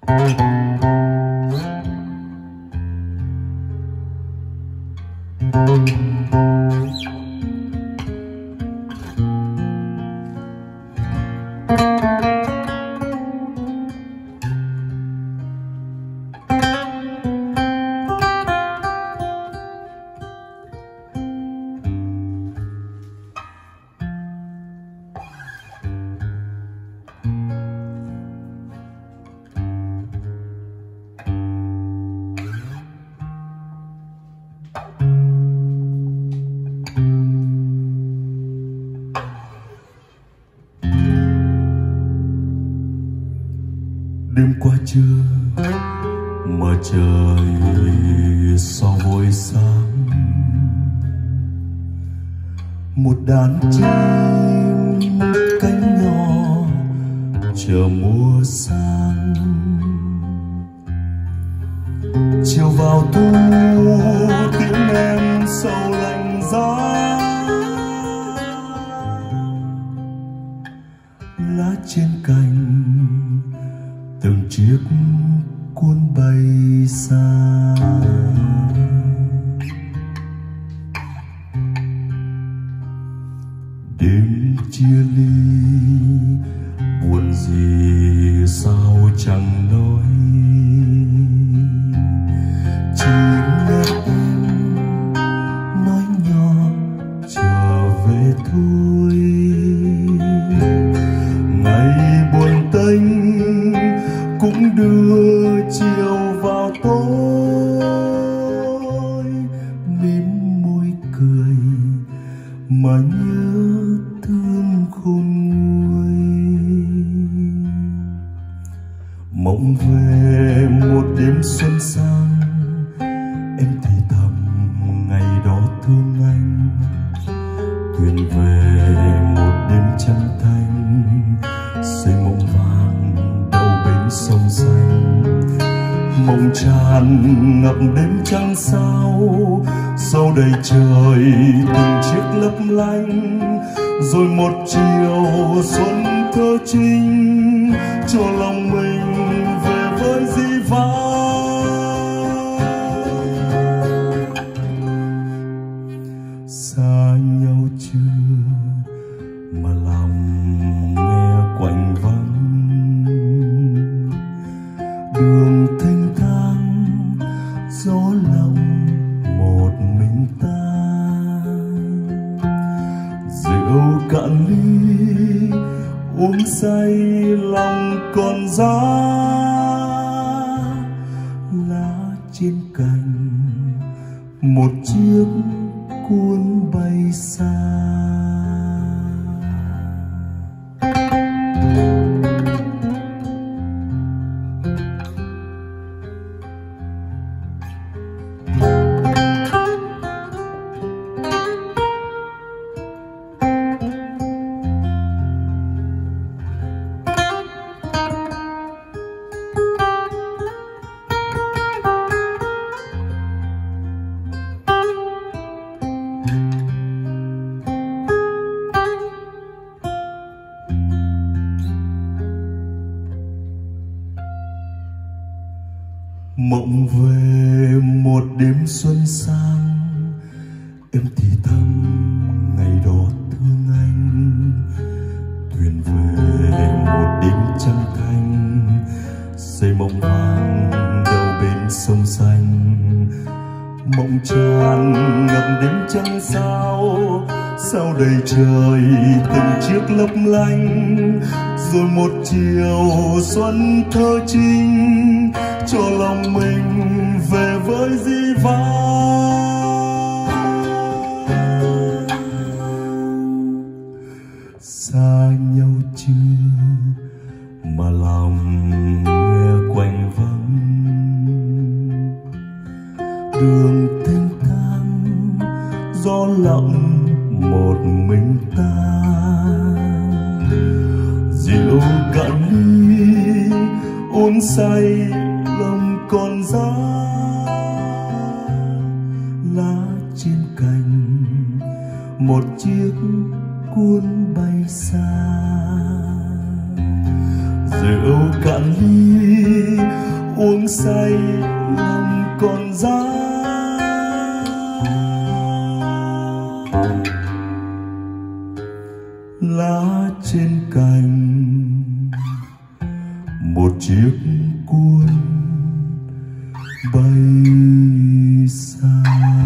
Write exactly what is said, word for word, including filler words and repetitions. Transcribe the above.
Đêm qua trưa mà trời sao vội sáng, một đàn chim cánh nhỏ chờ mùa sang. Chiều vào thu tiếng em sầu lạnh giá, lá trên cành từng chiếc cuốn bay xa. Đêm chia ly buồn gì sao chẳng nói, chỉ nghe em nói nhỏ trở về thôi. Ngày buồn tênh cũng đưa chiều vào tối, mím môi cười mà nhớ thương khôn nguôi. Mộng về một đêm xuân sang, em thì thầm ngày đó thương anh. Thuyền về một đêm trăng thanh, xây mộng vàng sông xanh. Mộng tràn ngập đêm trăng sao, sau đầy trời từng chiếc lấp lánh. Rồi một chiều xuân thơ trinh, cho lòng mình về với dĩ vãng. Xa nhau chưa mà lòng nghe quạnh vắng, đường thanh thang gió lòng một mình ta. Rượu cạn ly uống say lòng còn giá, lá trên cành một chiếc cuốn bay xa. Mộng về một đêm xuân sang, em thì thầm ngày đó thương anh. Thuyền về một đêm trăng thanh, xây mộng vàng đầu bên sông xanh. Mộng tràn ngập đêm trăng sao, sao đầy trời từng chiếc lấp lánh. Rồi một chiều xuân thơ trinh, cho lòng mình về với dĩ vãng. Xa nhau chưa mà lòng nghe quạnh vắng, đường thanh thang gió lặng một mình ta. Rượu cạn ly uống say lòng còn giá, lá trên cành một chiếc cuốn bay xa. Rượu cạn ly say lòng còn giá. Lá trên cành một chiếc cuốn bay xa.